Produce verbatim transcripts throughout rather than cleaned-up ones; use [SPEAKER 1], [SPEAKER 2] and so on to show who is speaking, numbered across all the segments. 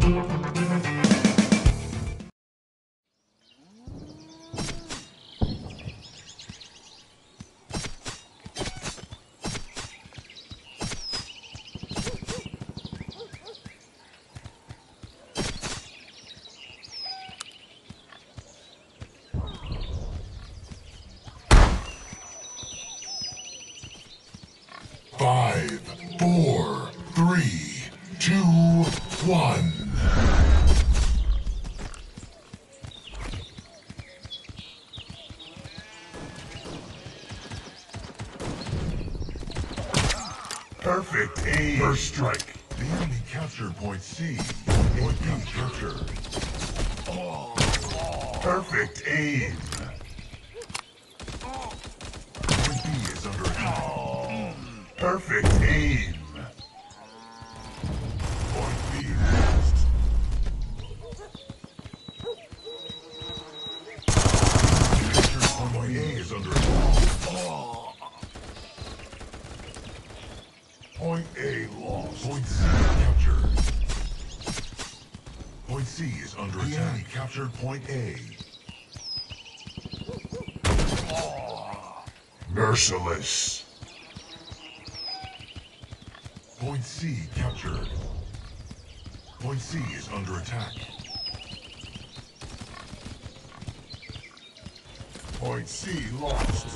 [SPEAKER 1] Five, four, three, two, one. Perfect aim. First strike. The enemy captured point C. Point B captured. Perfect aim. Point B is under attack. Perfect aim. Point B lost. Point A is under attack. Point A lost. Point C captured. Point C is under attack. The enemy captured point A. Merciless. Point C captured. Point C is under attack. Point C lost.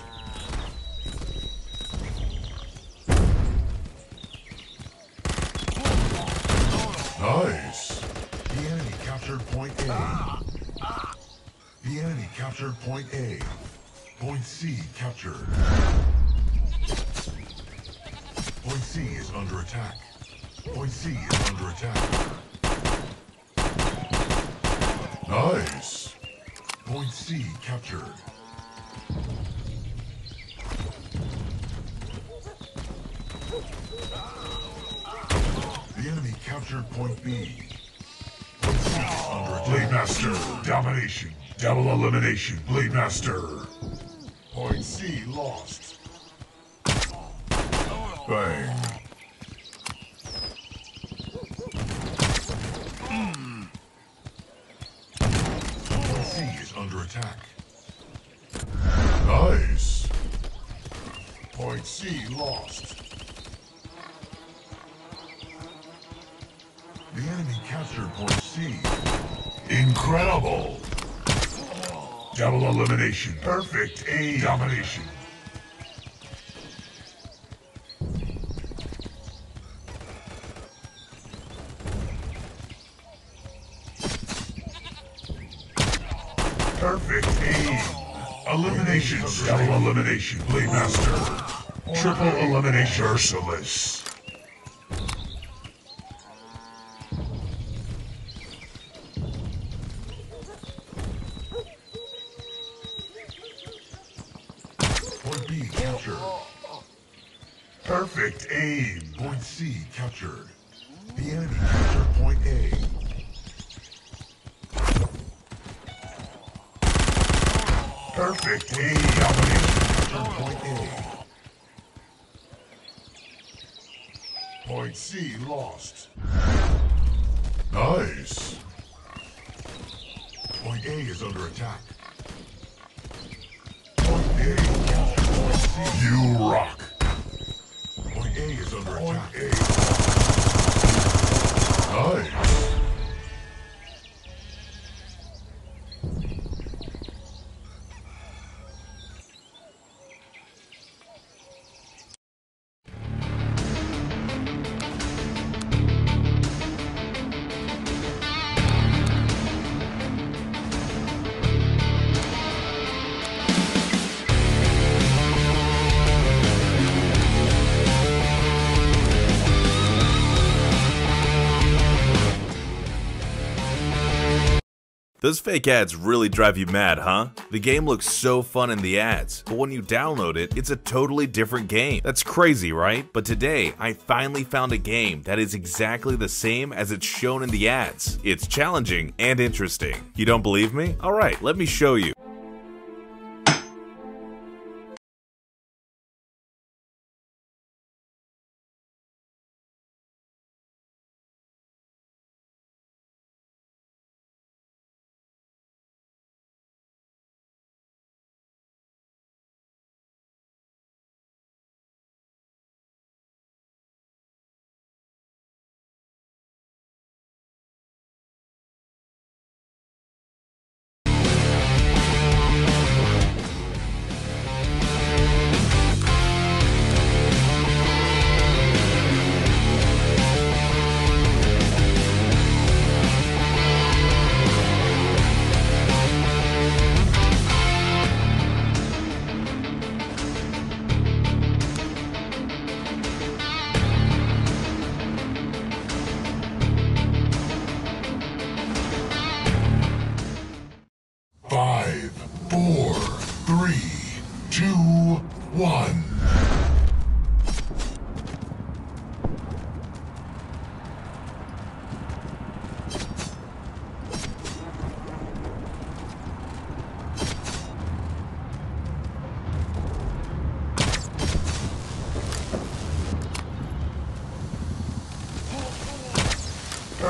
[SPEAKER 1] Nice. The enemy captured point A. The enemy captured point A. Point C captured. Point C is under attack. Point C is under attack. Nice. Point C captured. The enemy captured point B. Point C is under attack. Blade Master, domination. Double elimination. Blade Master. Point C lost. Bang. Point C is under attack. Nice. Point C lost. The enemy captured point C. Incredible. Double elimination. Perfect aim. Domination. Perfect aim. Elimination. Double elimination. Blade Master. Triple elimination. Merciless. Point B captured. Perfect aim. Point C captured. The enemy captured point A. Perfect aim. Domination captured point A. Point C lost. Nice. Point A is under attack. Point A captured point C. You rock. Point A is under attack. Point A. Nice.
[SPEAKER 2] Those fake ads really drive you mad, huh? The game looks so fun in the ads, but when you download it, it's a totally different game. That's crazy, right? But today, I finally found a game that is exactly the same as it's shown in the ads. It's challenging and interesting. You don't believe me? Alright, let me show you.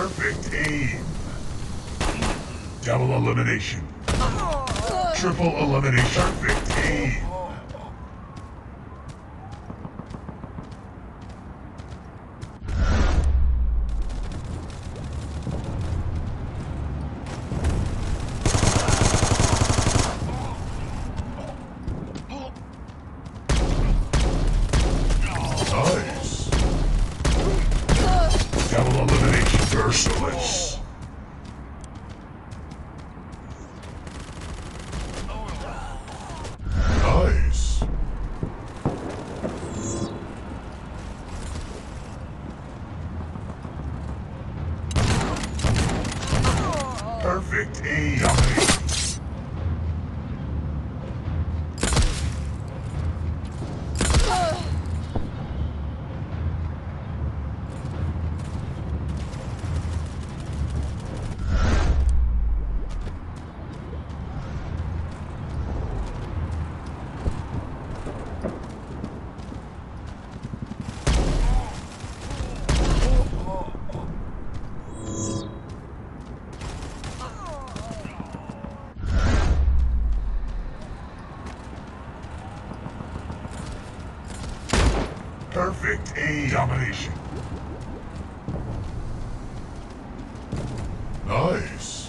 [SPEAKER 1] Perfect aim. Double elimination. Triple elimination. Perfect aim. Nice. Double elimination. Merciless. Nice. Perfect aim. Domination. Perfect aim. Domination. Nice.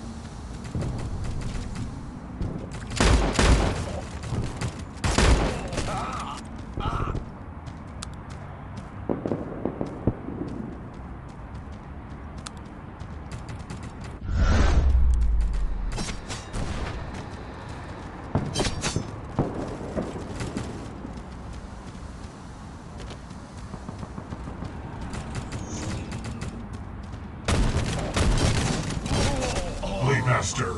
[SPEAKER 1] Blade Master.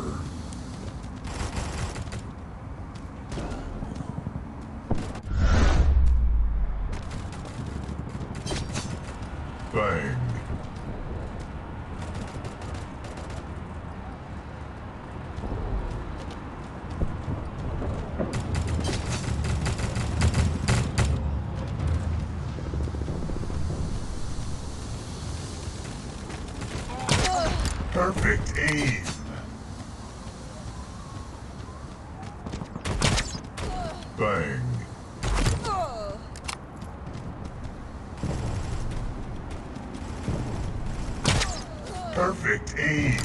[SPEAKER 1] Bang. Perfect aim. Bang. Perfect aim.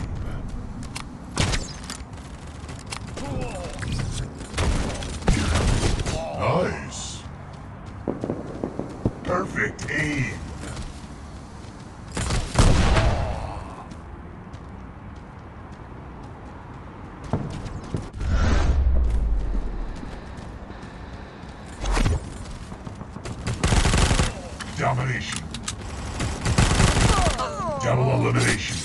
[SPEAKER 1] Nice. Perfect aim. Domination. Double elimination.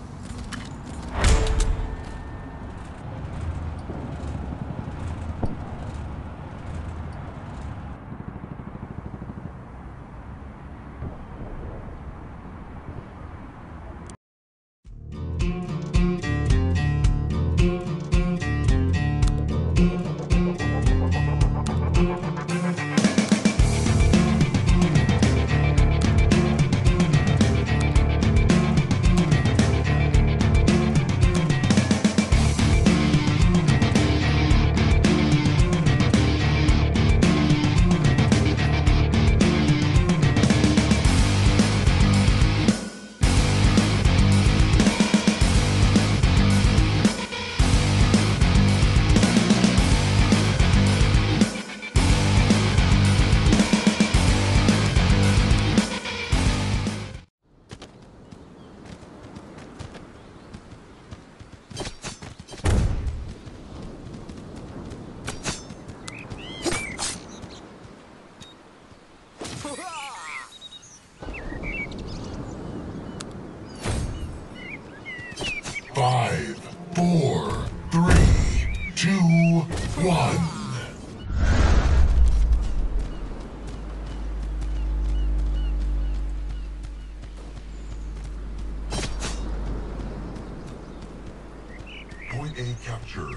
[SPEAKER 1] Five, four, three, two, one. Point A captured.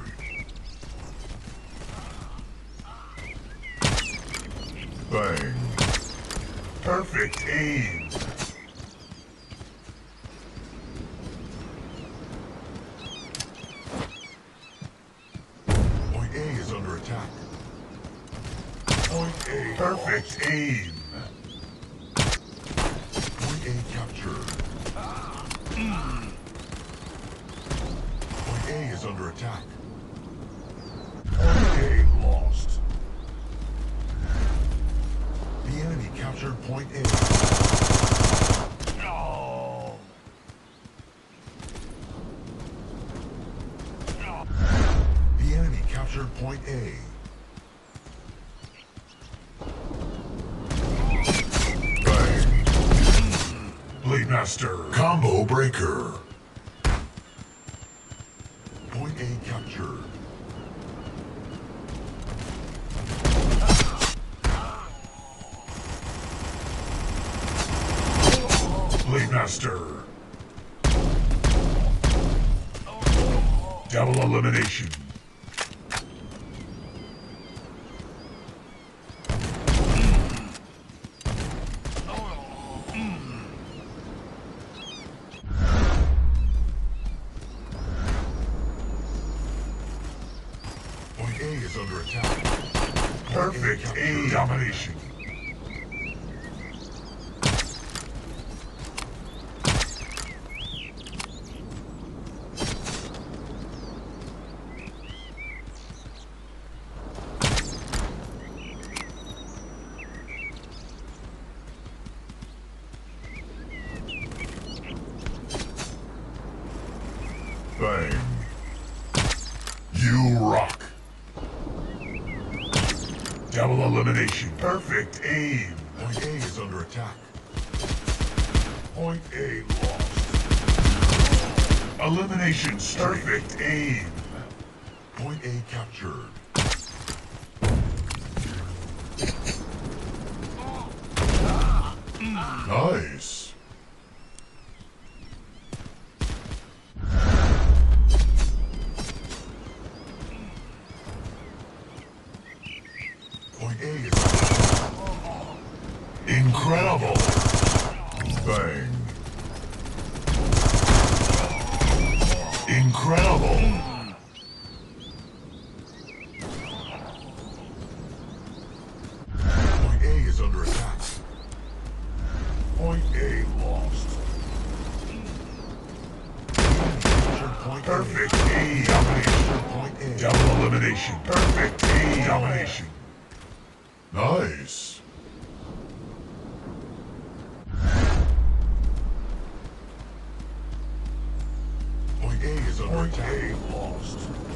[SPEAKER 1] Bang. Perfect aim. Perfect aim. Point A captured. Point A is under attack. Point A lost. The enemy captured Point A.
[SPEAKER 3] No.
[SPEAKER 1] The enemy captured Point A. Bang. Blade Master. Combo breaker. Point A captured. Blade Master. Double elimination. Point A is under attack. Perfect A domination. Bang. You rock. Double elimination. Perfect aim. Point A is under attack. Point A lost. Elimination streak. Perfect aim. Point A captured. Nice. Point A is incredible. Bang. Incredible. Point A is under attack. Point A lost. Point Perfect A domination. Point A. Double elimination. Perfect A domination. Nice. Point A is under Point attack. A lost.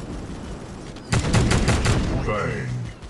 [SPEAKER 1] Bang.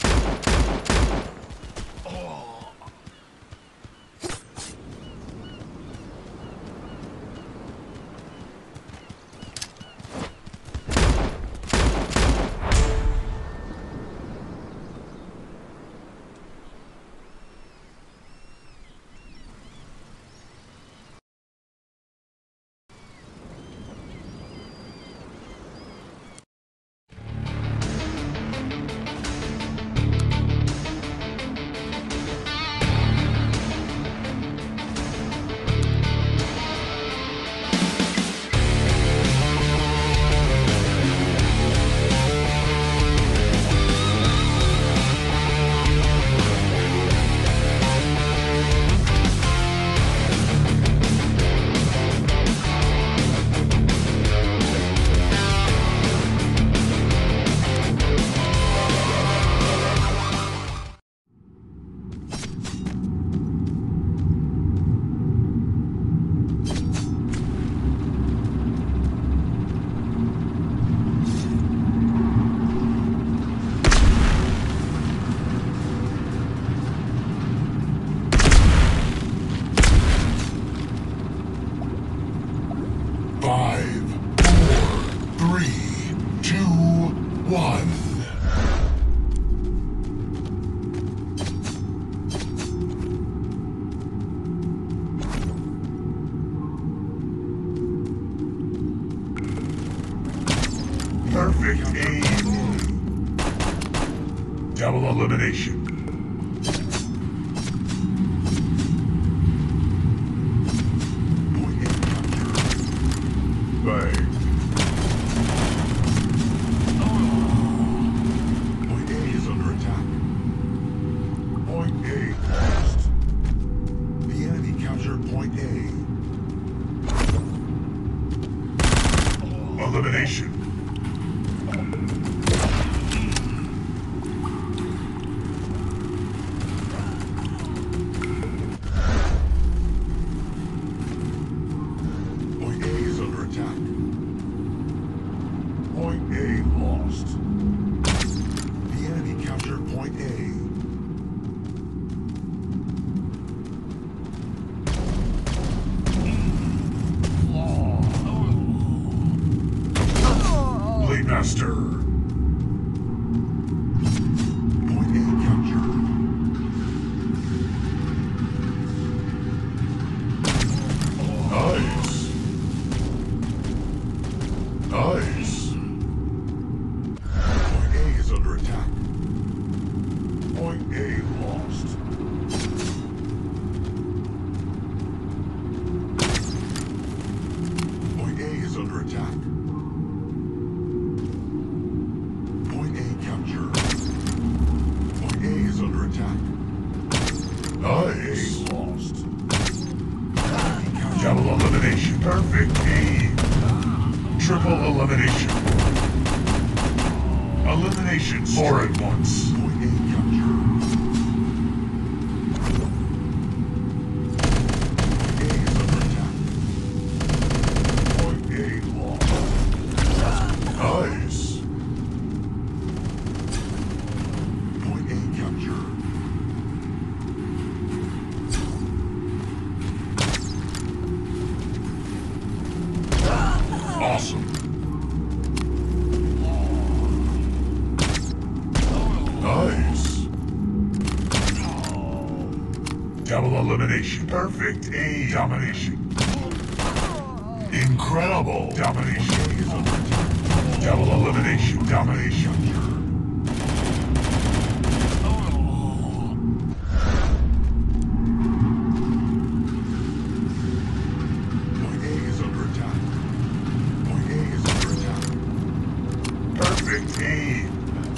[SPEAKER 1] Five, four, three, two, one. Perfect aim. Double elimination. Bang. Point A is under attack. Point A elimination. Point A is under attack. Point A lost. The enemy captured Point A. Blade Master. Point A captured. Nice. Nice. Point A is under attack. Point A lost. Point A is under attack. Point A captured. Point A is under attack. Nice. A lost. Double elimination. Perfect game. Triple elimination. Elimination. Four at once. Point A captured. Point A is under attack. Point A lost. Nice. Point A captured. Awesome. Nice. Double elimination. Perfect A domination. Incredible domination is under attack. Double elimination. Domination. Point A is under attack. Point A is under attack. Perfect aim.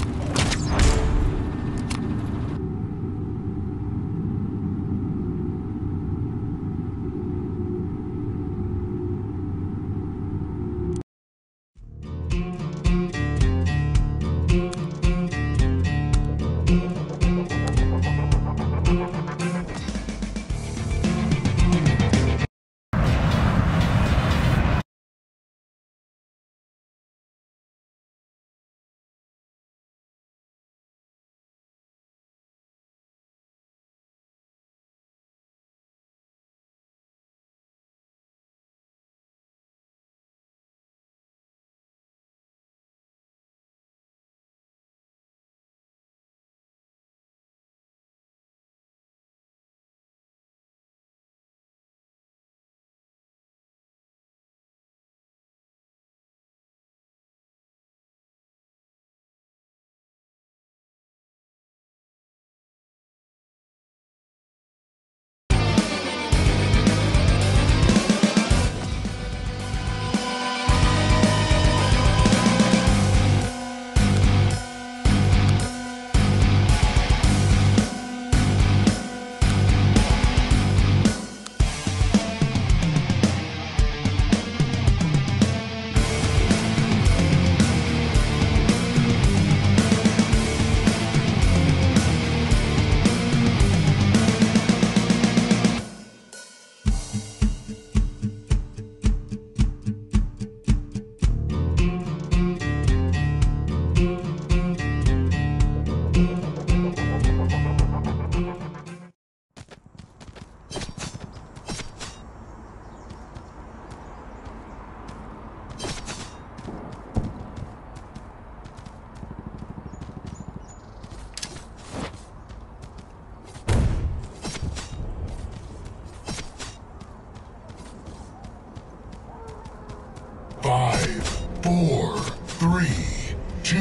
[SPEAKER 1] Five, four, three, two,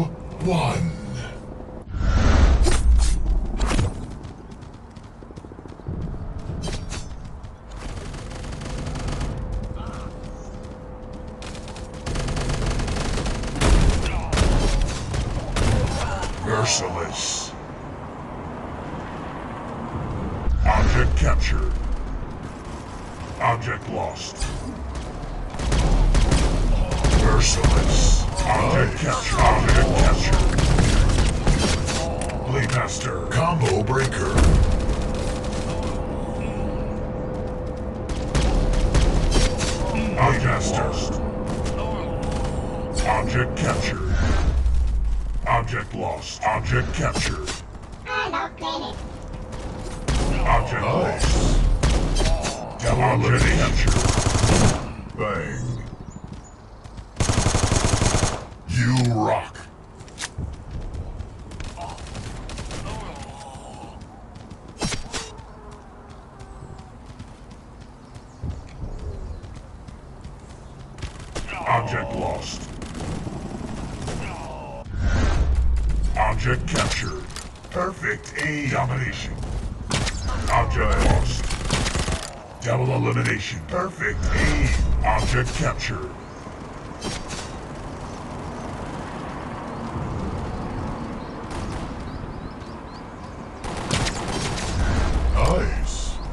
[SPEAKER 1] one. Merciless. Object captured. Object lost. Merciless. Object capture. Object capture. Blade Master. Combo breaker. Blade Master. Object captured. Object lost. Object captured. Object lost. Object captured. Bang. You rock. Object lost. Object captured. Perfect A domination. Object lost. Double elimination. Perfect A. Object captured. Nice.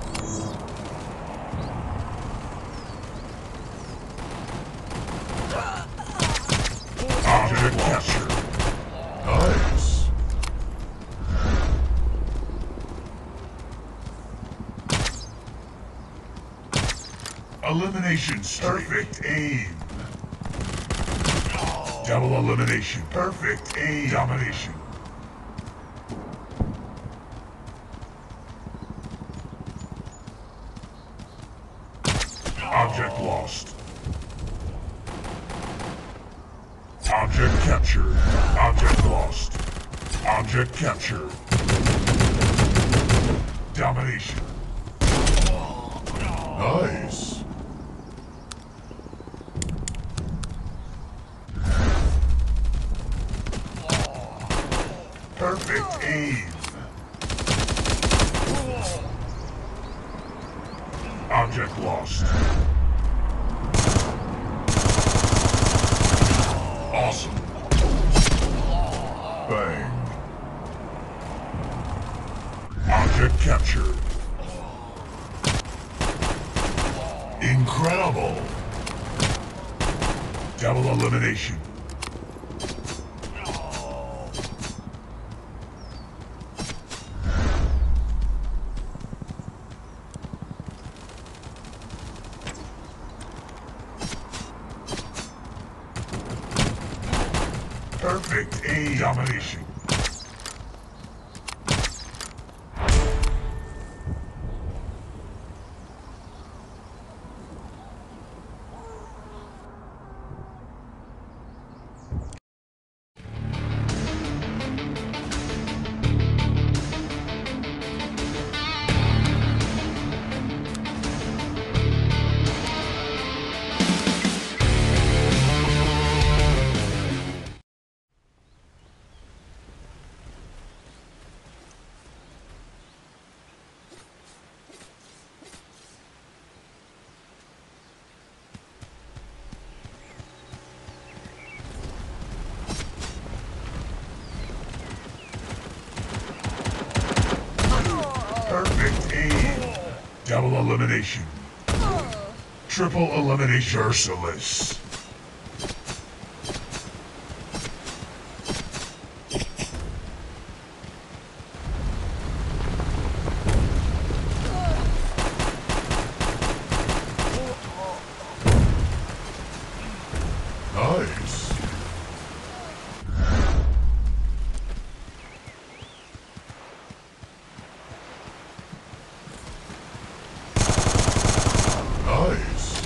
[SPEAKER 1] Object captured. Nice. Elimination streak. Perfect aim. Double elimination. Perfect A domination. Object lost. Object captured. Object lost. Object captured. Domination. Nice. Perfect aim. Object lost. Awesome. Bang. Object captured. Incredible. Double elimination. Perfect A domination. Perfect aim. Double elimination. Triple elimination. Merciless. Nice. Nice.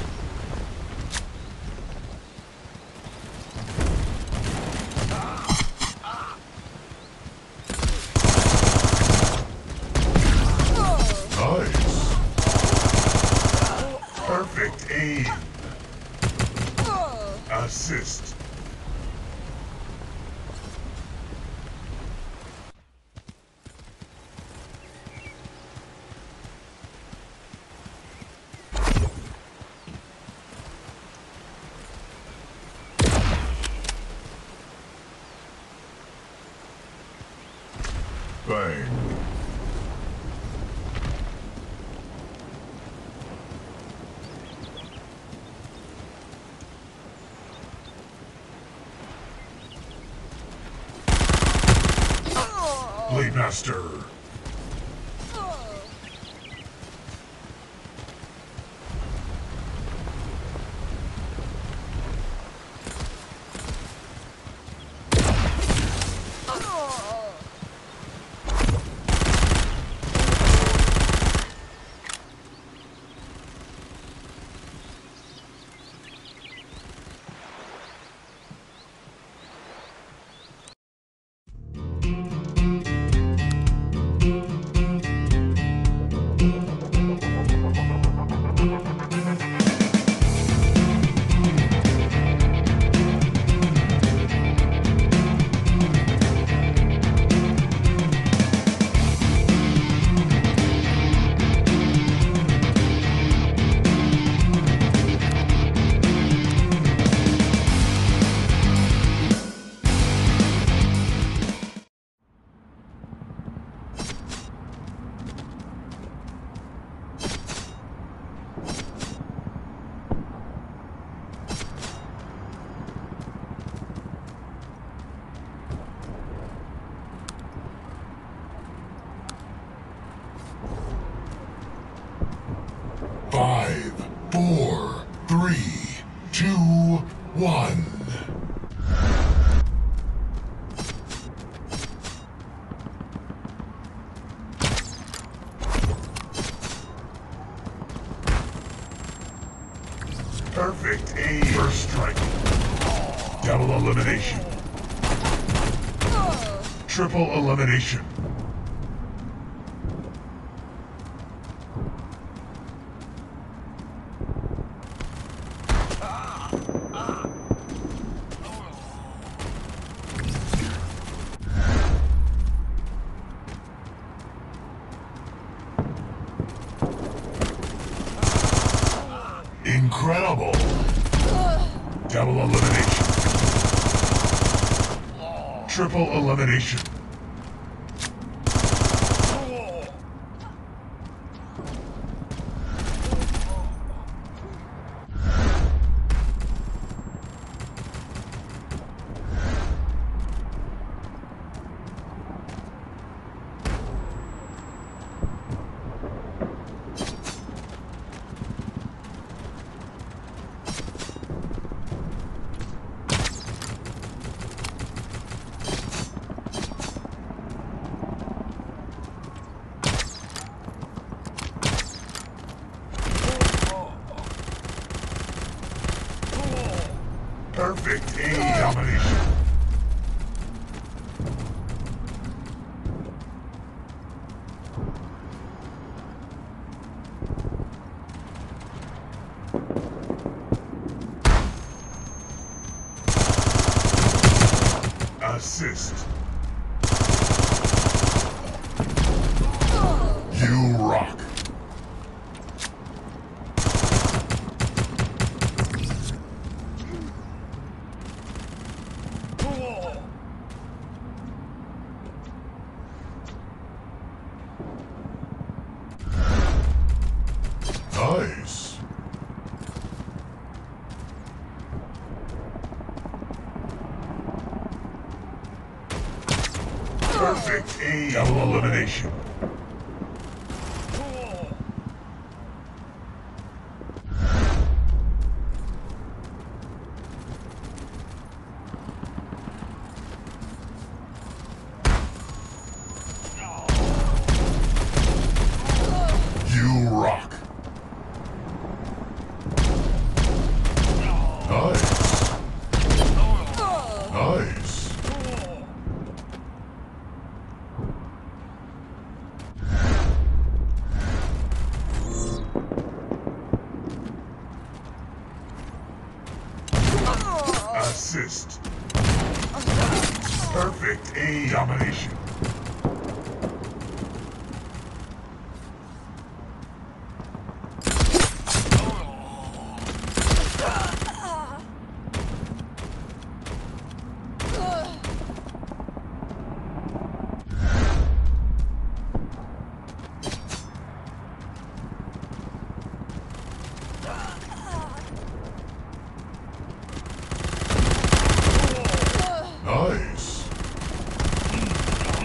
[SPEAKER 1] Nice. Perfect aim. Assist. Bang. Blade Master. Five, four, three, two, one. Perfect aim. First strike. Double elimination. Triple elimination. Incredible! Double elimination. Triple elimination. Perfect A domination. Assist. You rock. Nice. Perfect aim. Double elimination. You rock. Nice. Nice. Assist. Perfect A domination. Nice.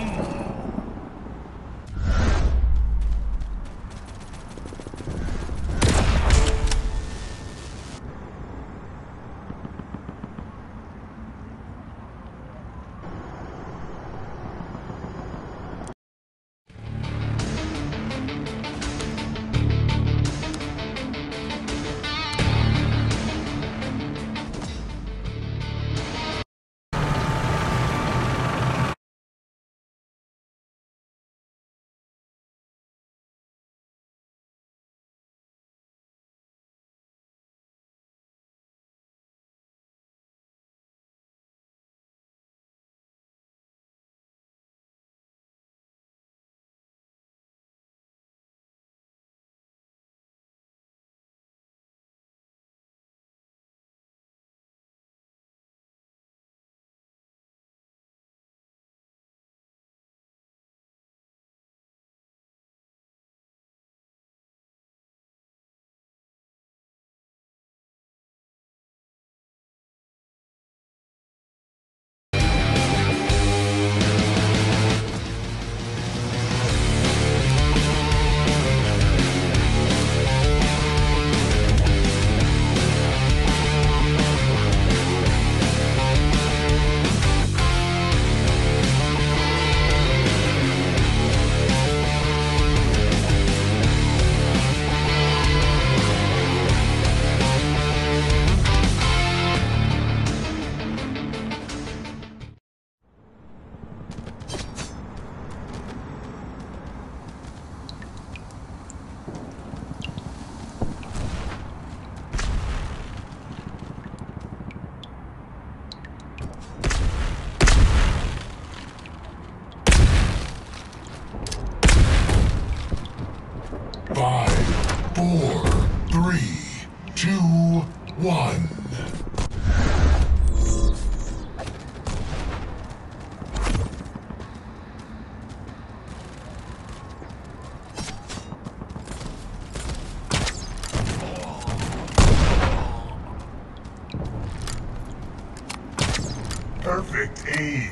[SPEAKER 1] Perfect aim.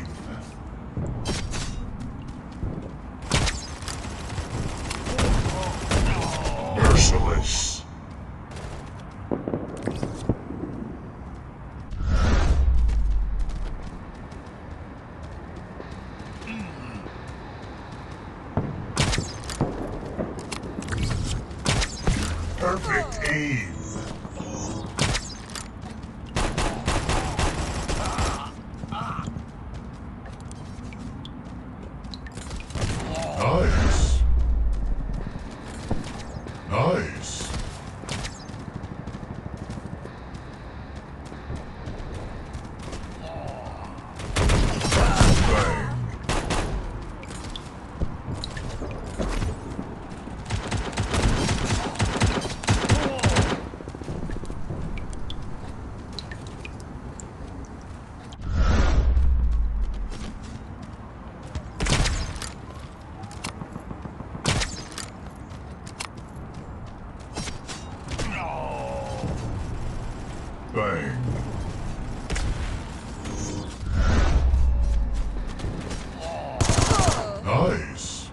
[SPEAKER 1] Merciless. Perfect aim. Nice. Nice. Bang. Bang. Nice.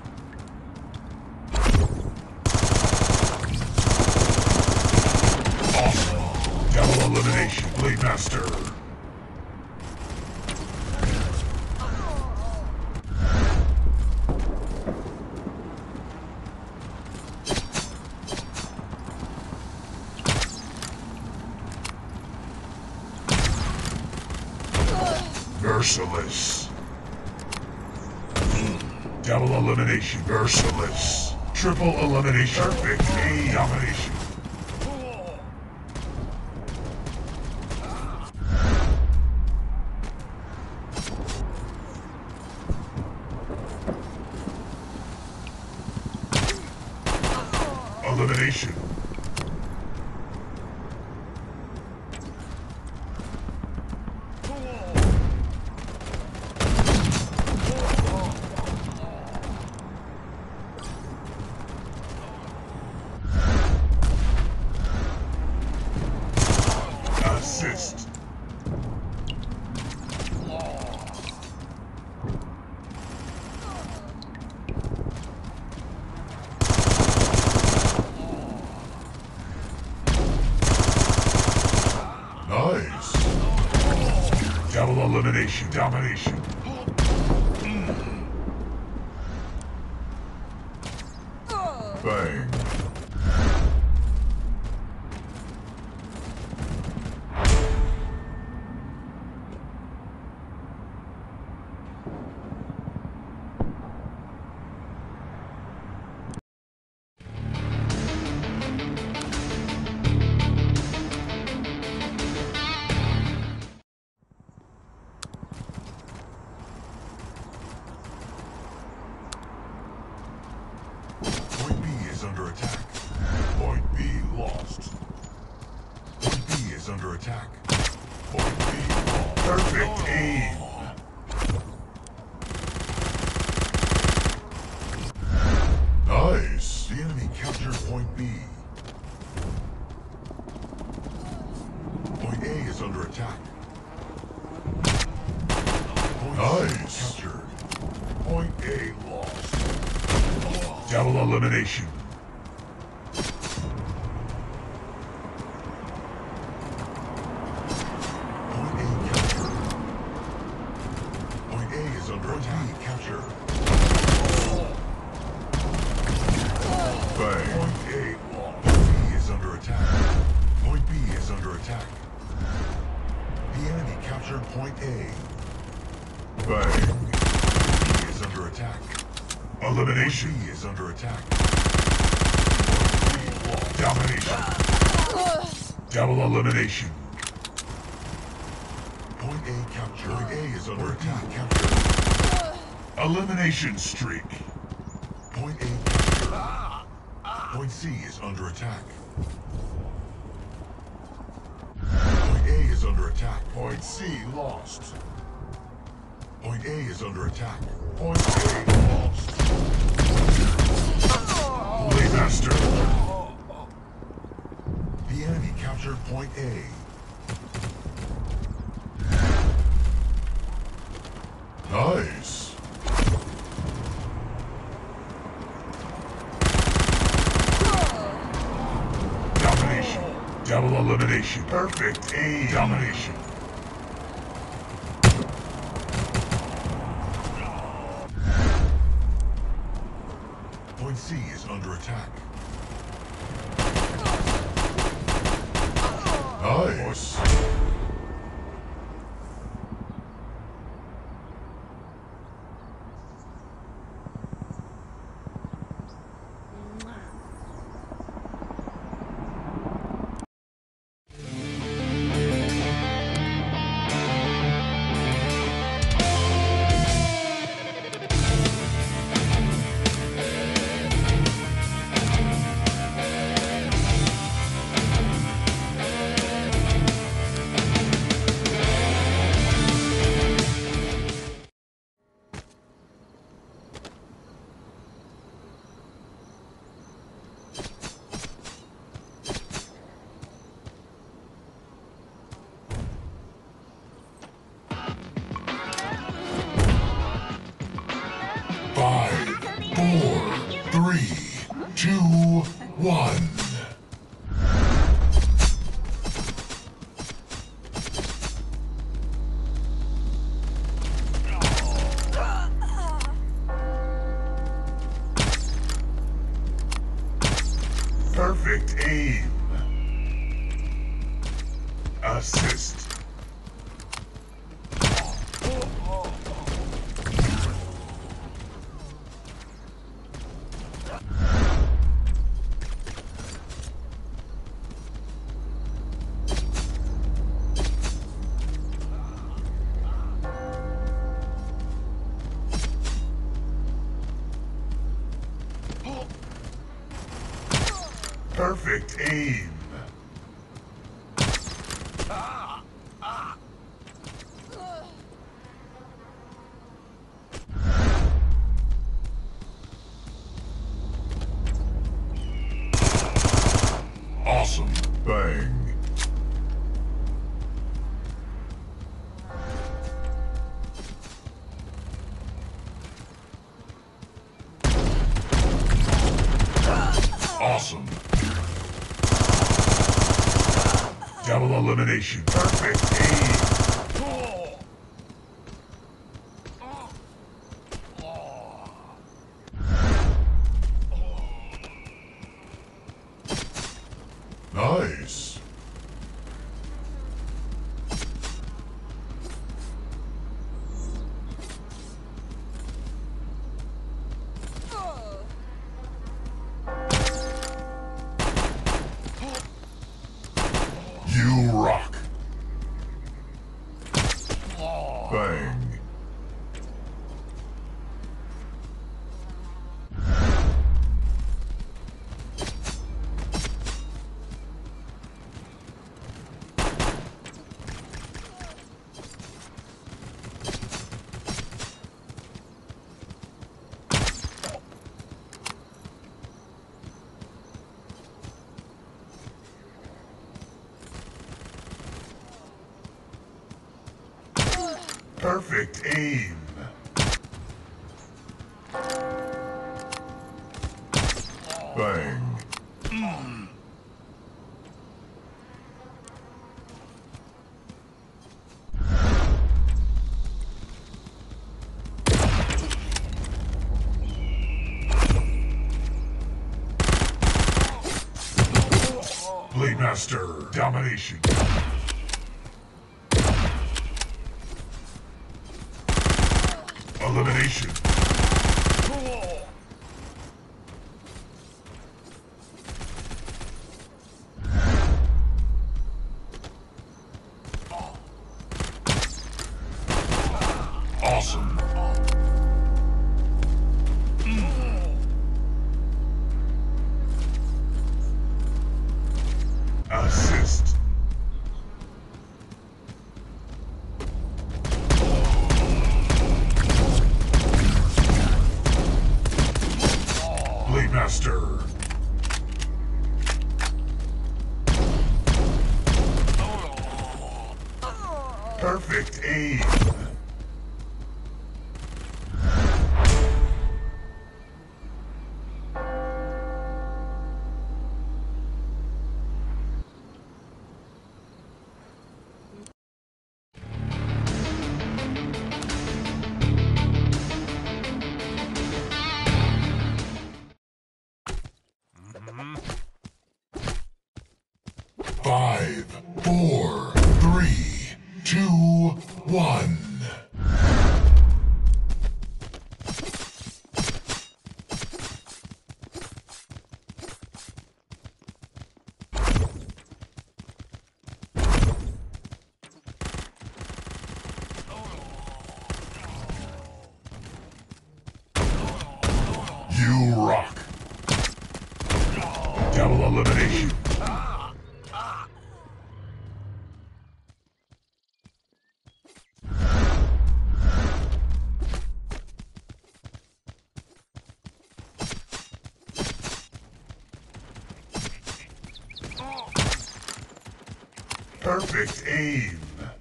[SPEAKER 1] Awesome. Double elimination, Blade Master. Merciless. Double elimination. Merciless. Triple elimination. Perfect A domination. Elimination. Assist. Nice. Double elimination. Domination. Bang. Point B is under attack. Point B lost. Point B is under attack. Point B lost. Perfect aim. Nice. The enemy captured point B. Point A is under attack. Point nice. C captured. Point A lost. Double elimination. Point A captured. Point A is under attack. Captured. Bang. Point A lost. Point B is under attack. Point B is under attack. The enemy captured point A. Bang. Point B is under attack. Elimination. Point B is under attack. Point B lost. Domination. Double elimination. Point A captured. Point A is under attack. Captured. Elimination streak. Point A captured. Point C is under attack. Point A is under attack. Point C lost. Point A is under attack. Point A lost. Blade Master. The enemy captured point A. Domination. Perfect aim. Domination. Point C is under attack. Nice. Five, four, three, two, one. Perfect aim. Assist. Perfect aim. Awesome. Bang. Awesome. Double elimination. Perfect aim. Nice. You rock. Bang. Perfect aim. Bang. Blade Master. Domination. Elimination. Awesome. Assist. Blade Master. Perfect aim. two, one. You rock. Double elimination. Perfect aim.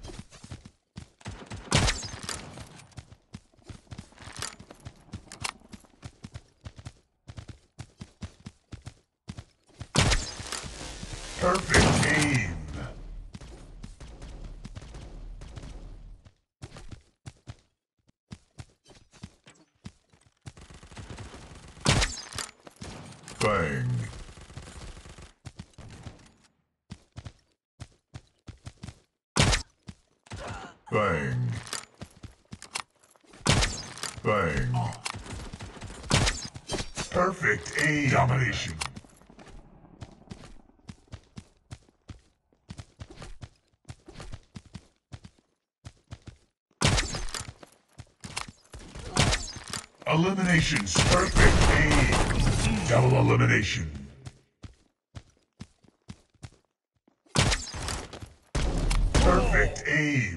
[SPEAKER 1] Perfect aim. Bang. Bang. Bang. Perfect aim. Domination. Eliminations. Perfect aim. Double elimination. Perfect aim.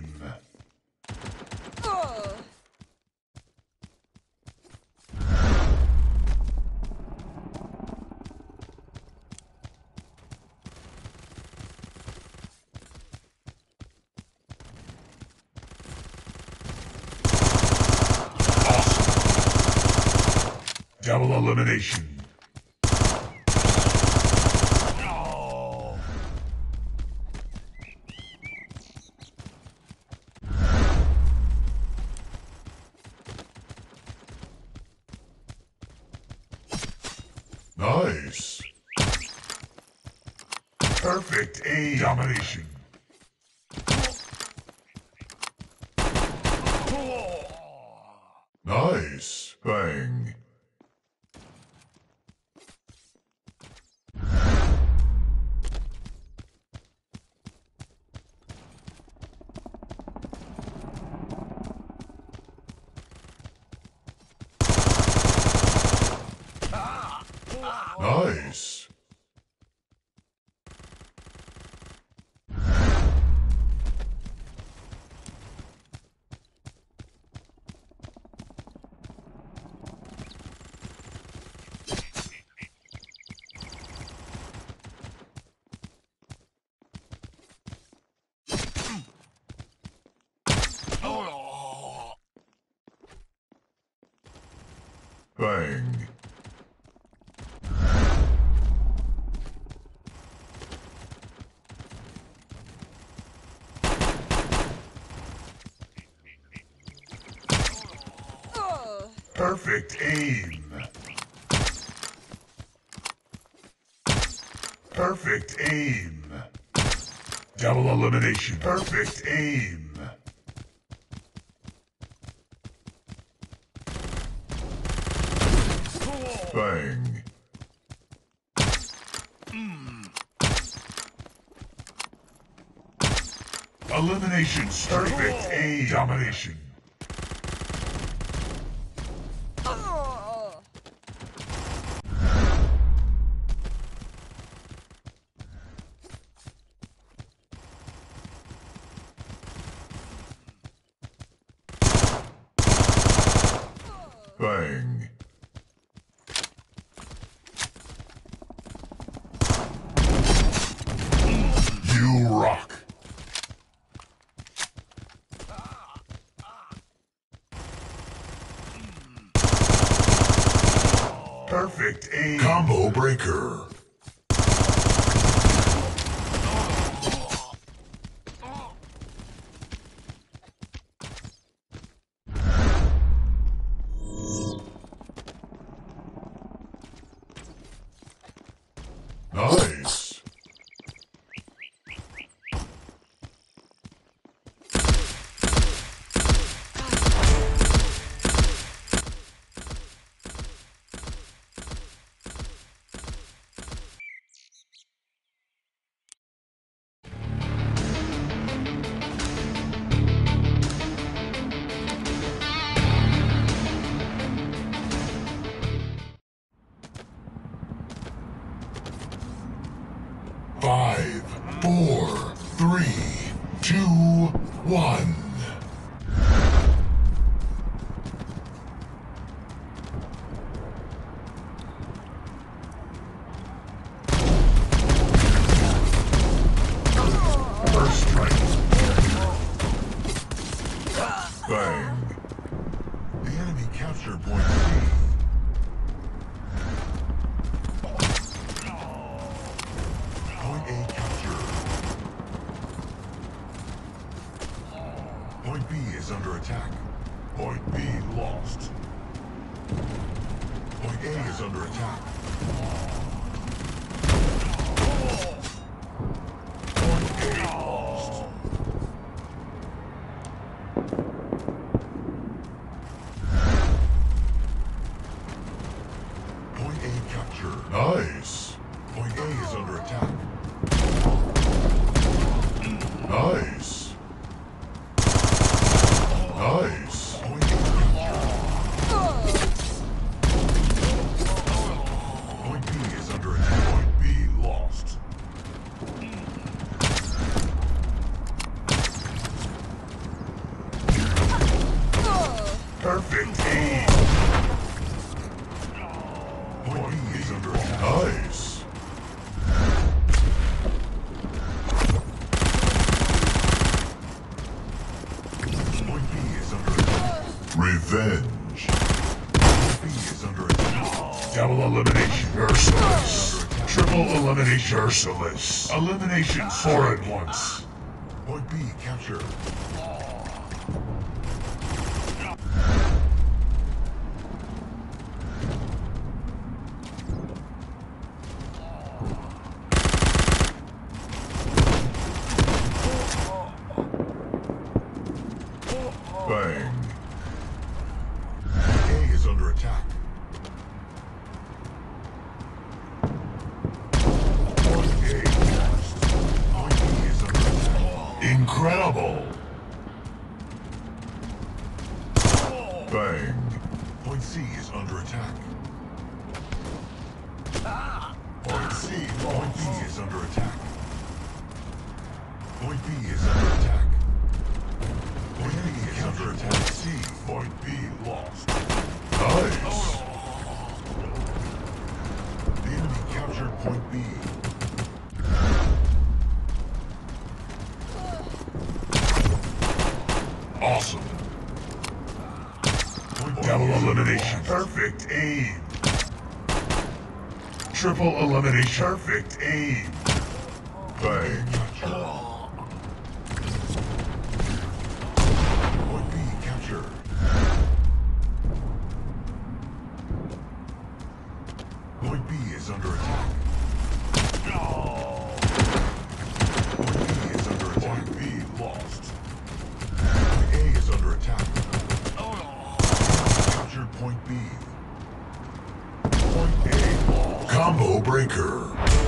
[SPEAKER 1] Double elimination. Nice. Perfect aim. Domination. Nice. Bang. Nice. Bang. Perfect aim. Perfect aim. Double elimination. Perfect aim. Bang. Elimination. Perfect aim. Domination. Bang. You rock. Perfect aim. Combo breaker. Nice. Bang. The enemy captured point C. Point A captured. Point B is under attack. Point B lost. Point A is under attack. Point A lost. Point A captured. Nice. Point A is under attack. Nice. Nice. Point A captured. Point B is under attack. Point B lost. Perfect aim. Point B is under attack. Nice. Point B is under attack. Revenge. Point B is under attack. Double elimination. Merciless. Triple elimination. Merciless. Elimination. Four at once. Point B captured. Bang. A is under attack. Point A lost. Point B is under attack. Incredible. Bang. Point C is under attack. Point C. Point B is under attack. Point B is under attack. Point B is under attack. C. Point B lost. Nice. The enemy captured point B. Awesome. Point Double elimination. Perfect aim. Triple elimination. Perfect aim. Bang. Point B captured. Point B is under attack. Point B is under attack. Point B lost. Point A is under attack. Captured point B. Point A lost. Combo breaker.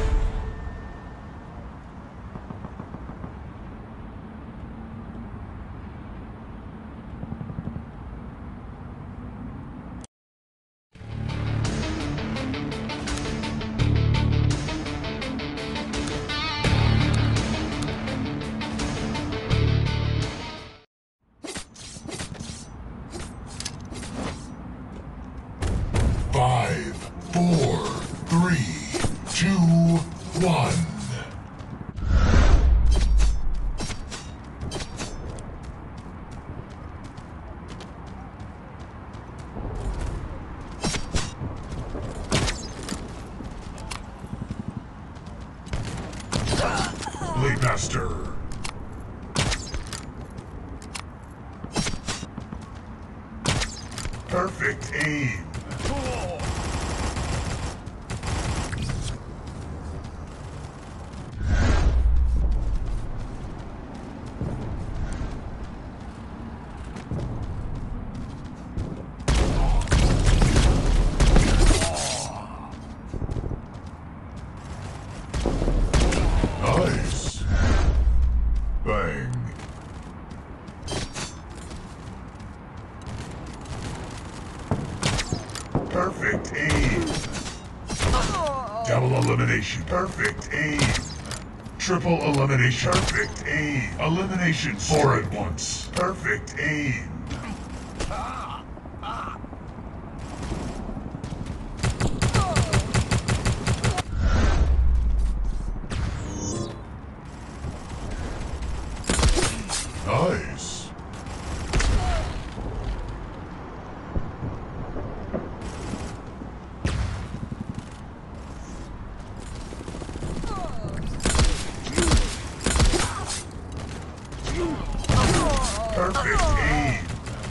[SPEAKER 1] Five, four, three, two, one. Blade Master. Perfect aim. Nice. Bang. Perfect aim. Double elimination. Perfect aim. Triple elimination. Perfect aim. Elimination. Four at once. Perfect aim. Nice. Perfect aim.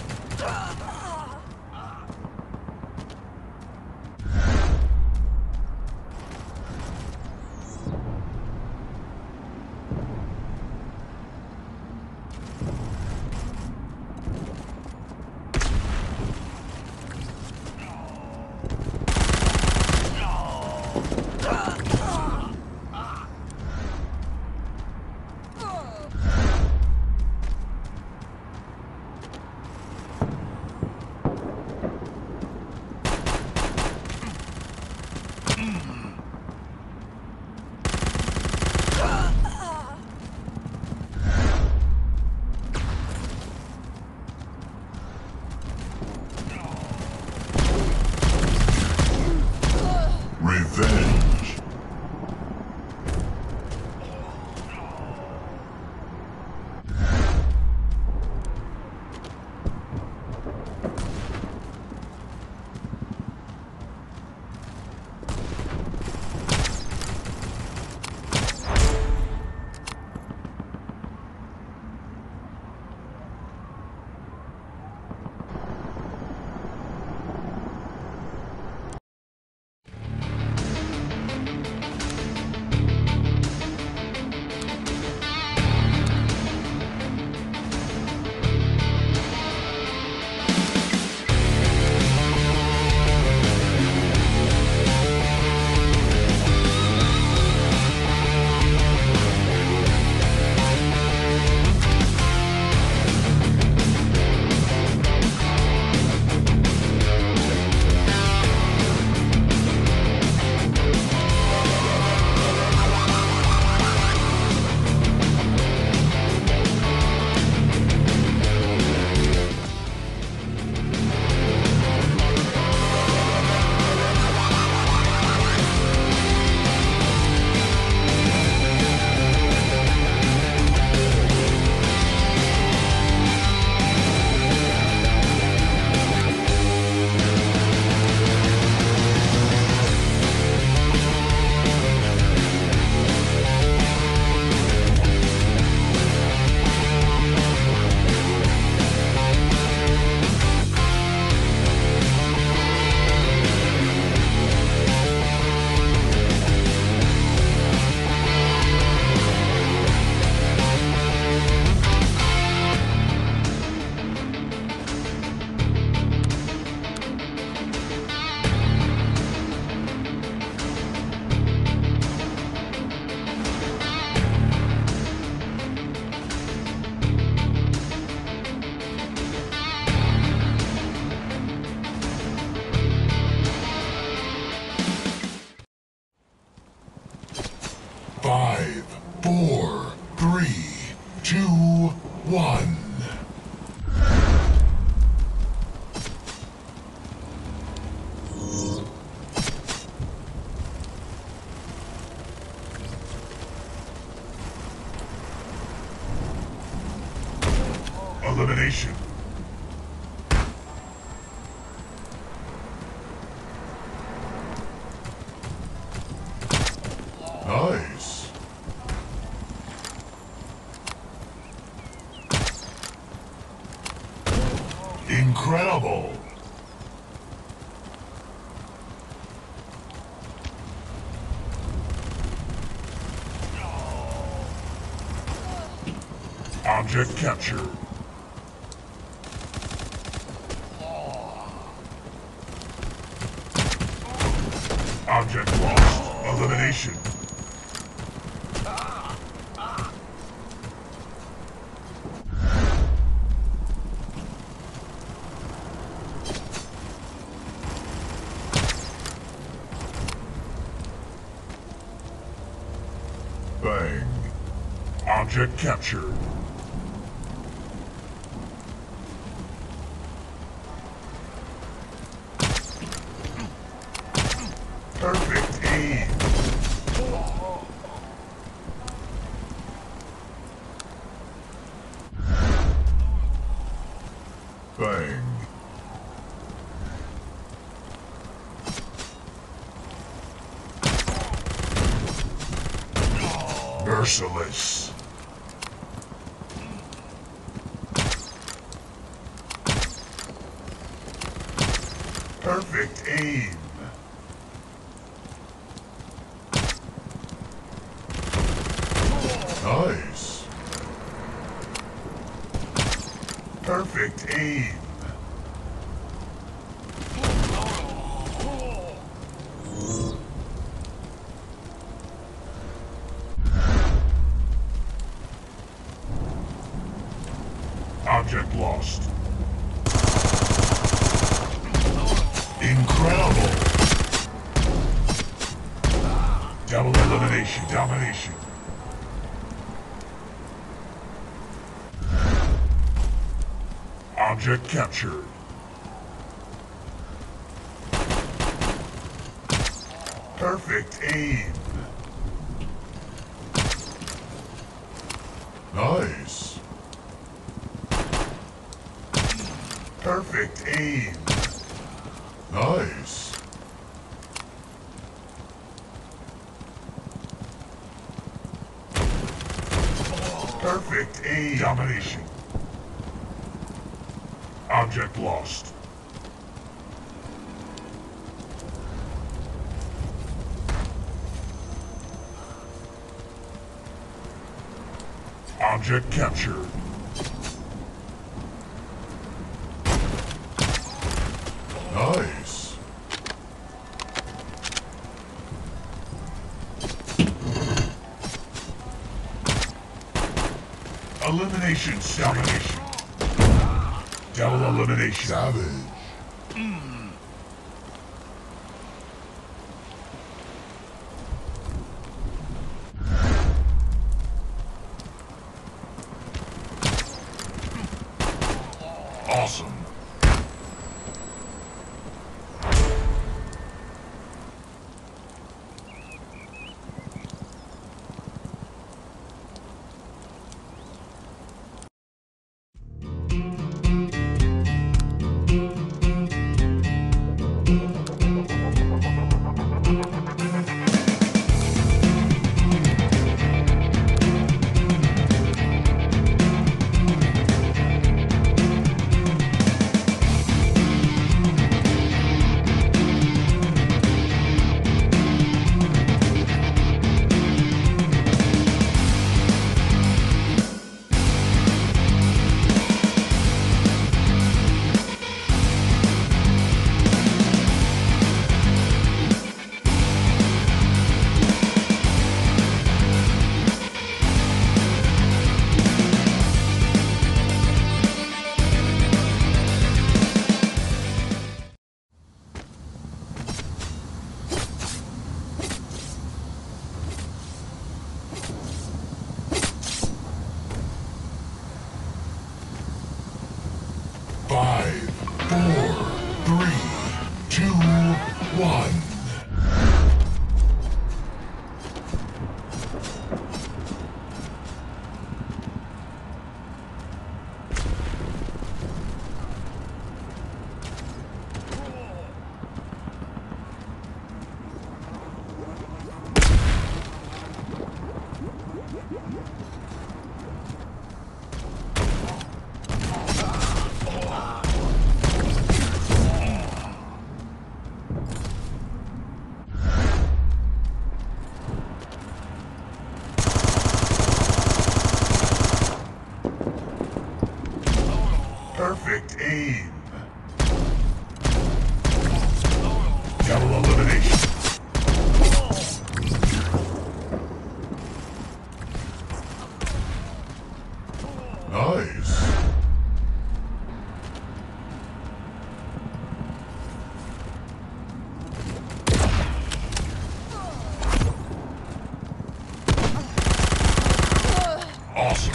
[SPEAKER 1] Revenge. Five, four, three, two, one. Elimination. Nice. Incredible. Object captured. Object lost. Elimination. Bang. Object captured. Perfect aim. Bang. Merciless. Perfect aim. Nice. Perfect aim. Object lost. Incredible. Double elimination, domination. Object captured. Perfect aim. Nice. Perfect aim. Nice. Perfect aim. Domination. Object lost. Object captured. Nice. Elimination, domination. Double elimination. Savage. Mm. Awesome. Five, four, three, two, one. Perfect aim. Double elimination. Nice. Awesome.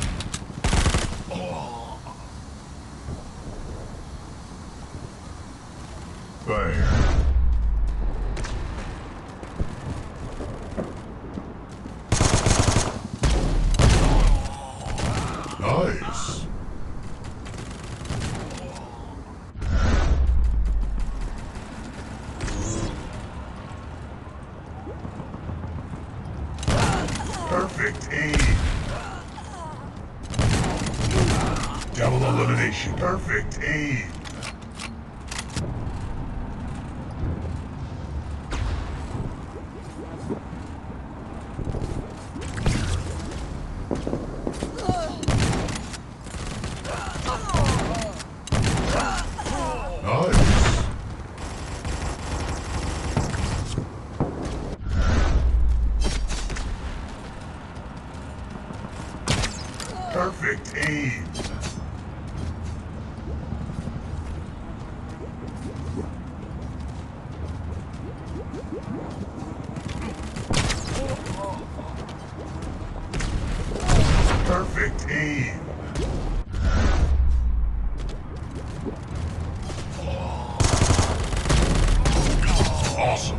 [SPEAKER 1] Bang. Nice. Perfect aim. Double elimination. Perfect aim. aim. Perfect aim. Awesome.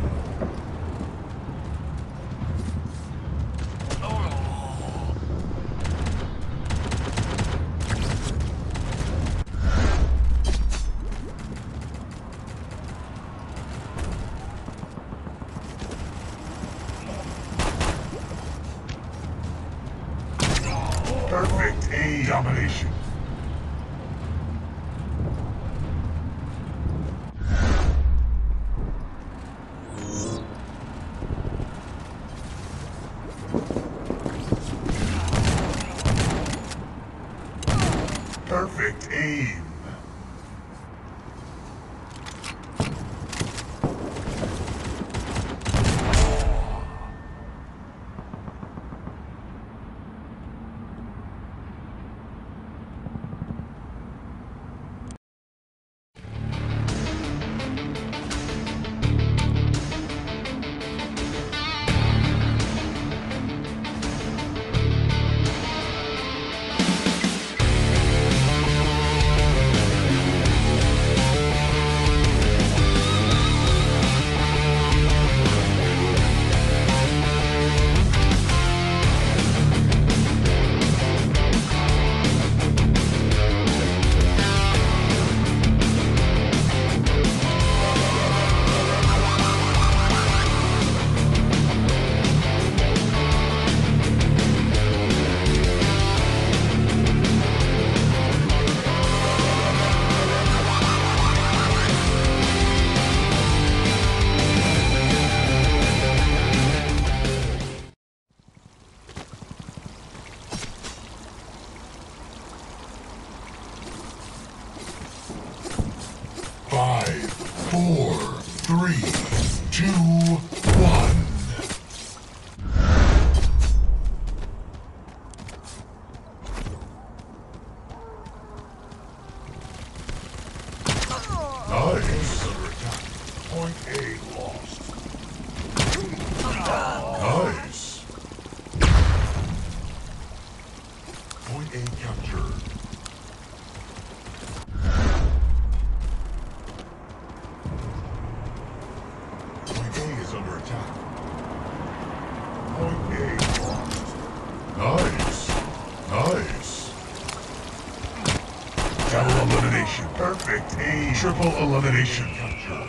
[SPEAKER 1] Perfect aim. Domination. Perfect aim. Five, four, three, two, one. Nice. Under attack. Point A lost. Nice. Point A captured. Point A is under attack. Point A lost. Nice. Nice. Double elimination. Perfect. A triple elimination. Capture.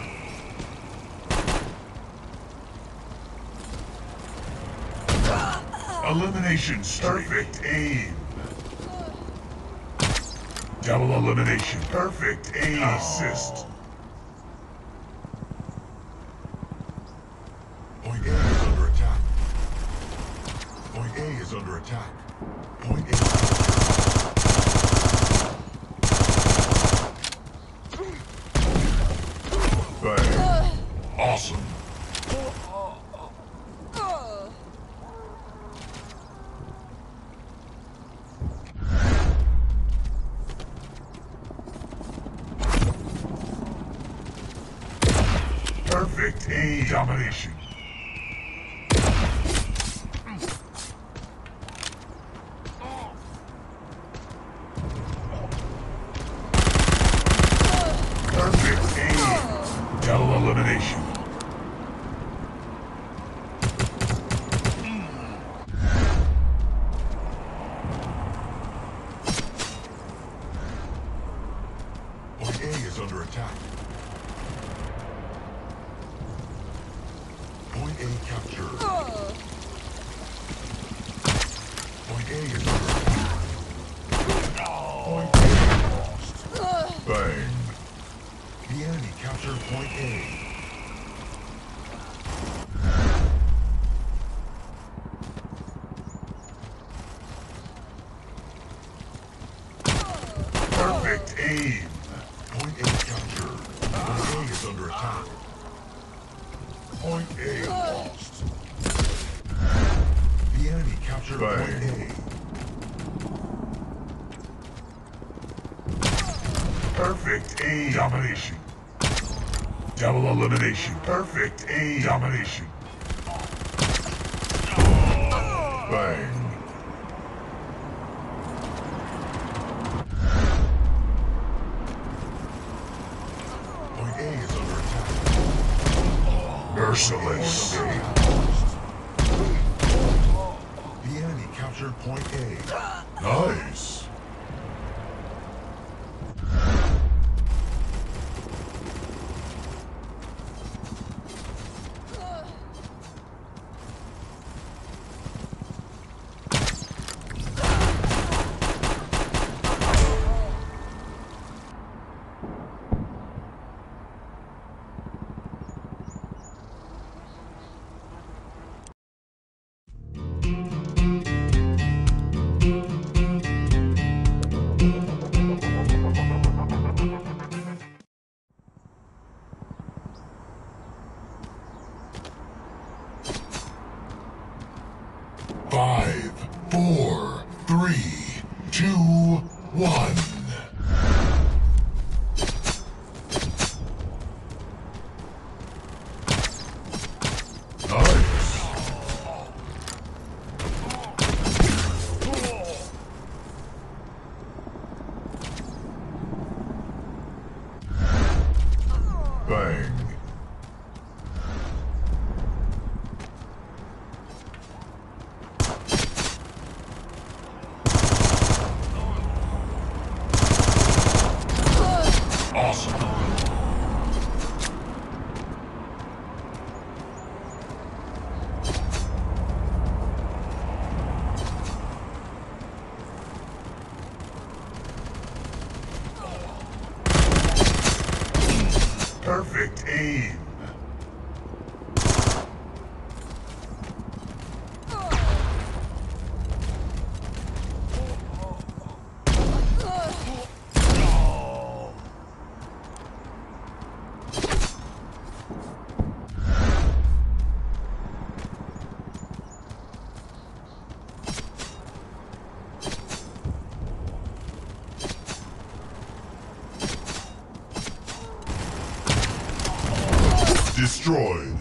[SPEAKER 1] Elimination. Perfect aim. Double elimination. Perfect aim. Assist. Point A is under attack. Point A is under attack. Point A. Bang. Awesome. Perfect A domination. Perfect A. Double elimination. Point A is under attack. Point A captured. Point A is under attack. Point A lost. Bang. The enemy captured Point A. Perfect aim. Point A captured. Point A is under attack. Point A lost. The enemy captured Point A. Perfect A domination. Double elimination. Perfect A domination. Bang. Point A is under attack. Merciless. The enemy captured point A. Nice. Five, four, three, two, one. Nice. Bang. Awesome. Perfect aim. Destroyed.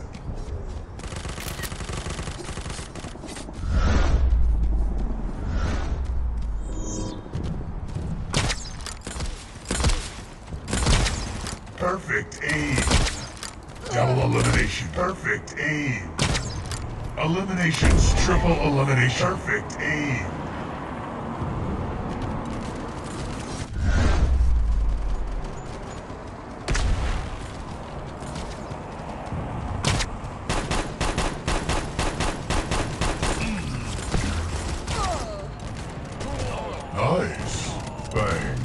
[SPEAKER 1] Perfect aim. Double elimination. Perfect aim. Eliminations. Triple elimination. Perfect aim. Nice. Bang.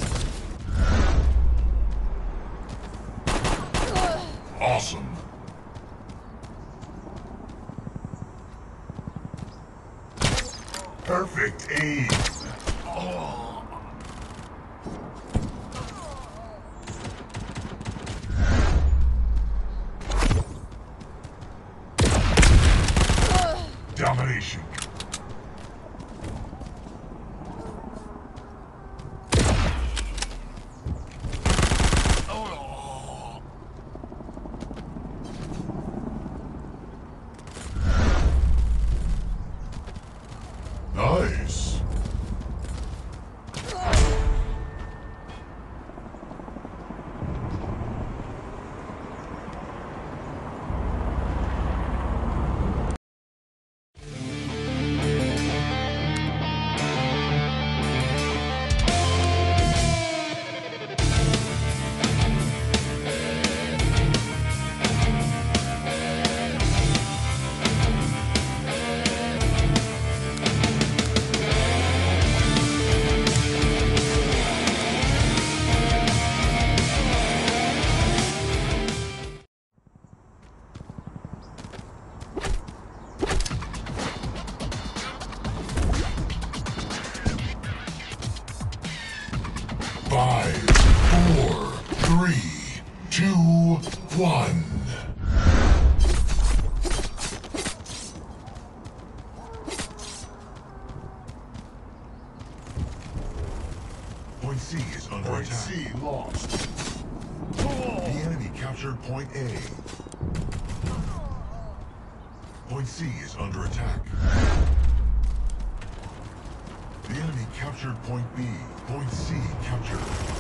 [SPEAKER 1] Awesome. Perfect aim. Oh. Domination. Nice. Five, four, three, two, one. Point C is under attack. Point C lost. The enemy captured point A. Point C is under attack. The enemy captured point B. Point C captured.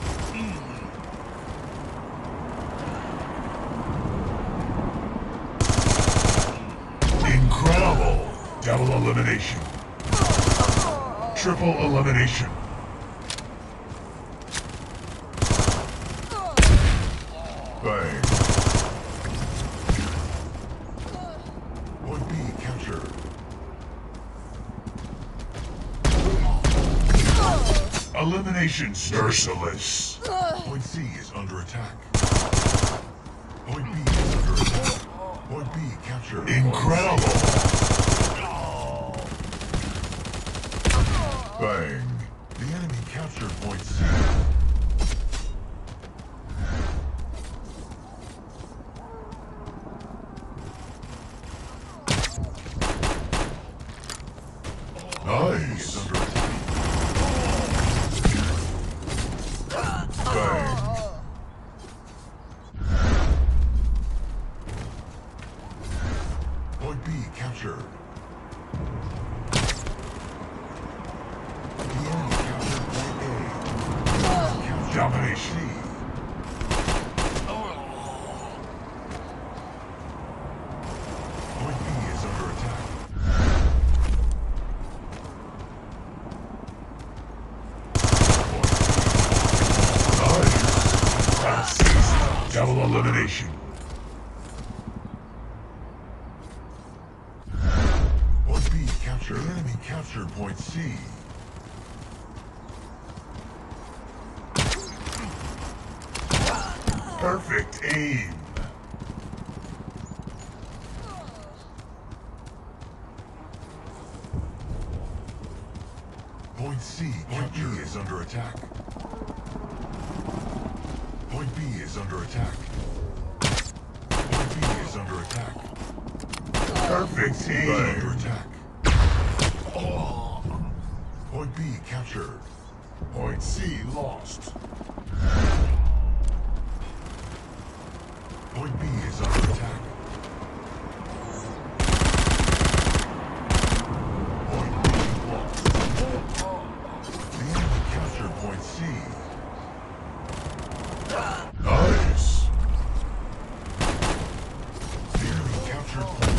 [SPEAKER 1] Incredible! Double elimination. Triple elimination. Bang. Point B captured. Elimination merciless. Point C is under attack. Point B is under attack. Point B captured. Incredible. Bang. The enemy captured point C. Nice. Bang. Point B captured. The enemy captured point A. Captured domination. Point B is under attack. Double elimination. Point B captured. The enemy captured point C. Perfect aim. Point C. Point B is under attack. Point B is under attack. Point B is under attack. Perfect aim. Under attack. Oh. Point B captured. Point C lost. Point B is under attack. Point B lost. The enemy captured point C. Nice. The enemy captured point.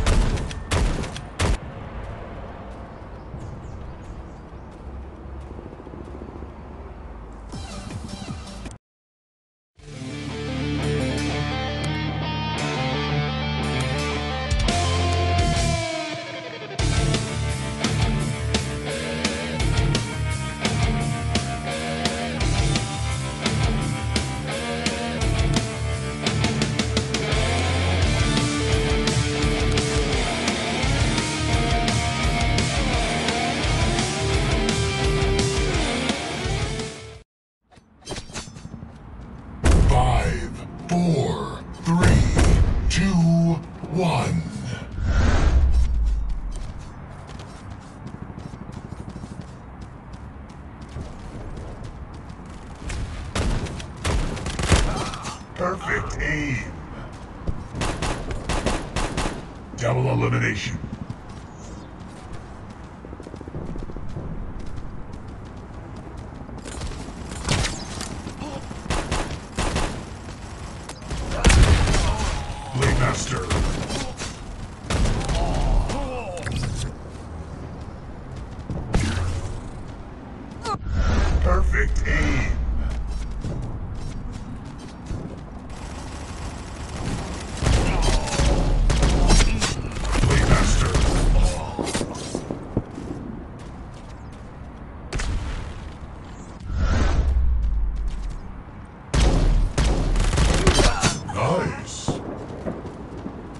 [SPEAKER 1] Four, three, two, one. Perfect aim. Double elimination. Master. Perfect aim. Blade Master. Nice.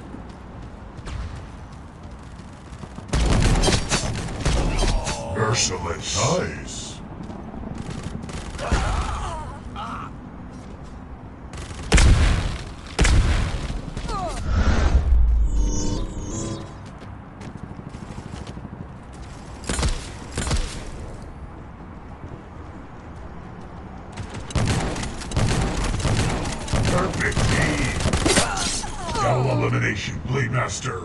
[SPEAKER 1] Perfect aim. Double elimination, Blade Master.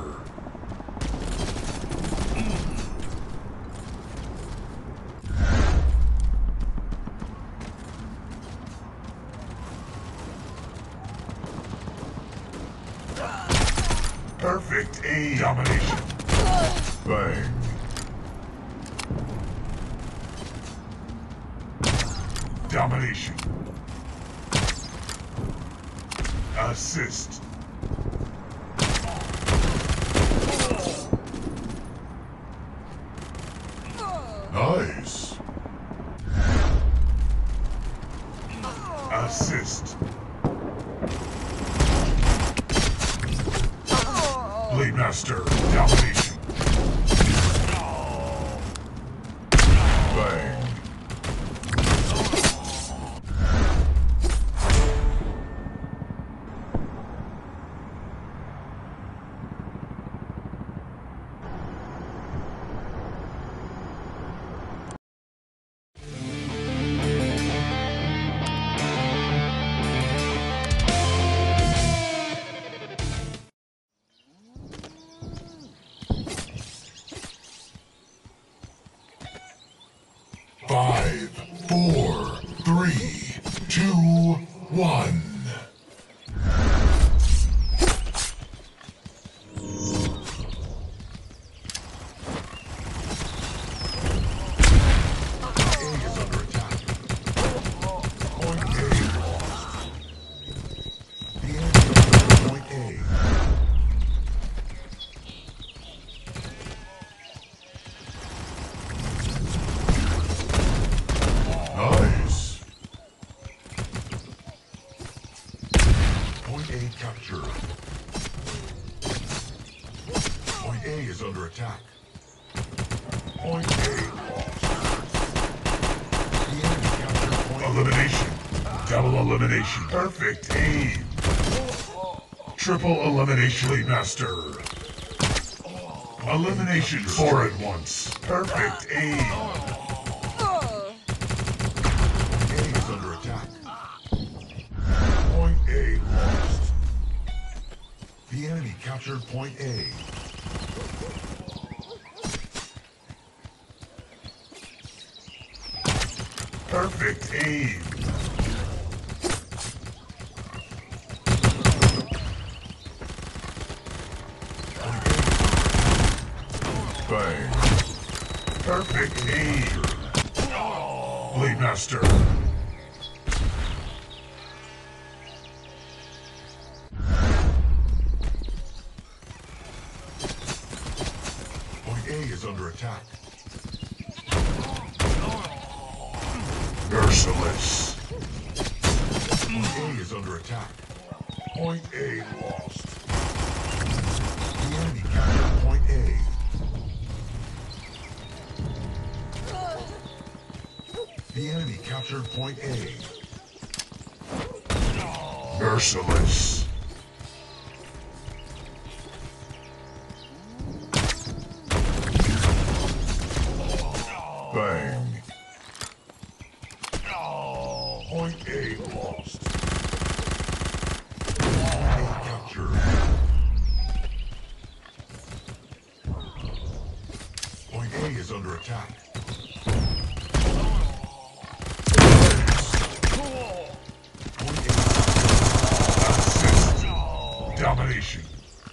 [SPEAKER 1] Perfect aim. Domination. Bang. Domination. Assist. Nice. Assist. Blade Master. Domination. Bang. Five, four, three, two, one. A is under attack. Point A lost. The enemy is under point A. Nice. Point A captured. Point A is under attack. Point A lost. The enemy captured point. Elimination. Double elimination. Perfect aim. Triple elimination, Blade Master. Elimination four at once. Perfect aim. Under attack. Point A lost. The enemy captured point A. Perfect aim. Bang. Perfect aim. Blade Master. Point A is under attack. Merciless. Point A is under attack. Point A lost. The enemy captured point A. The enemy captured point A. Merciless. Bang. Point A lost. Point A captured. Point A is under attack. Point A. Assist. Domination.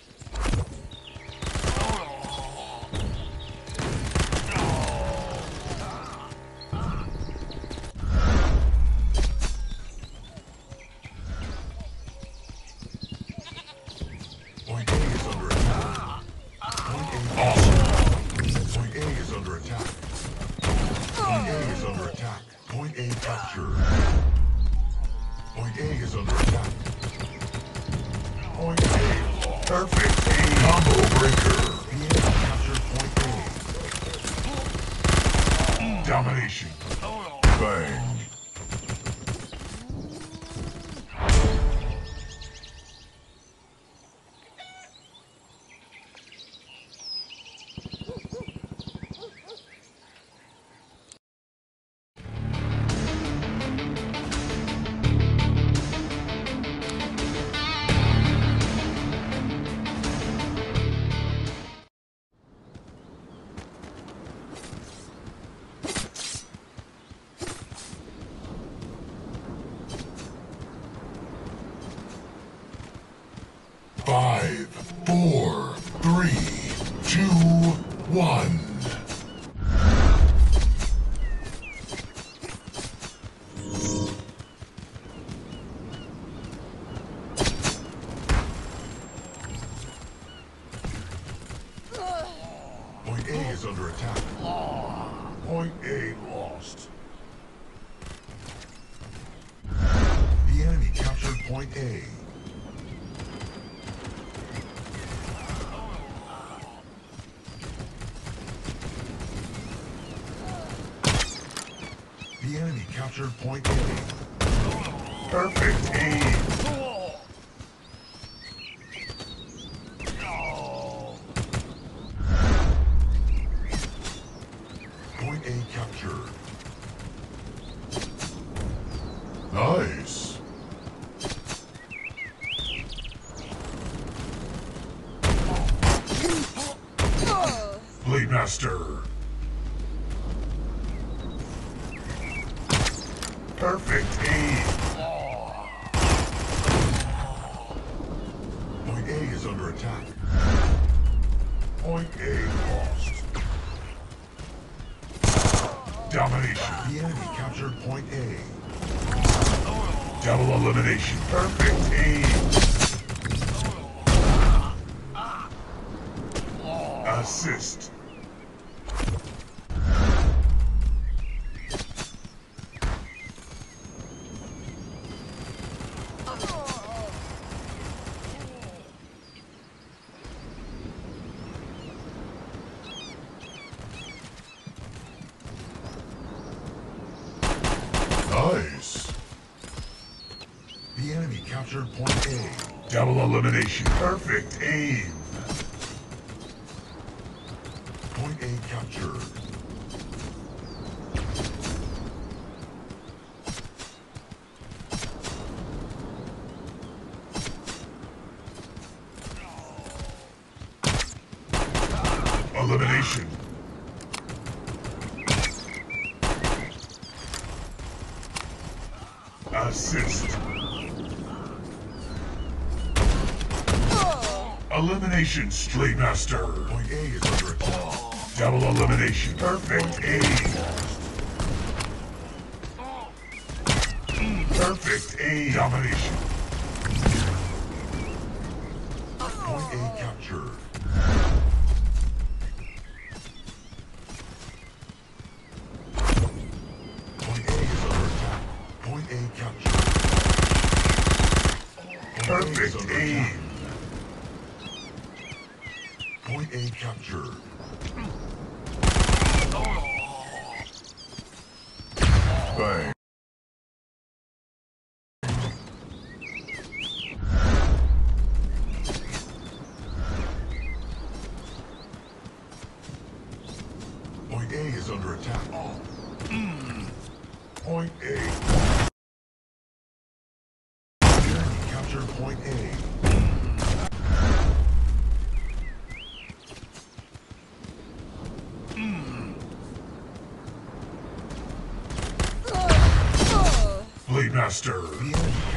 [SPEAKER 1] Point A is under attack. Point A. Awesome. Point A is under attack. Point A is under attack. Point A captured. Point A is under attack. Point A. Perfect A. Combo breaker. The enemy captured point A. Domination. Bang. Five, four, three, two, one. Point A is under attack. Point A lost. The enemy captured Point A. The enemy captured Point A. Perfect aim. Point A captured. Nice. Blade Master. Perfect aim. Point A is under attack. Point A lost. Domination. The enemy captured Point A. Double elimination. Perfect aim. Assist. Nice. The enemy captured Point A. Double elimination. Perfect aim. Point A captured. Elimination. Assist. Elimination, Blade Master. Point A is under attack. Double elimination. Perfect aim. Perfect aim. Domination. Point A captured. Point A is under attack. Point A captured. Perfect aim. Point A captured. Bang. Point A is under attack. Point A. Enemy captured Point A. Blade Master. The enemy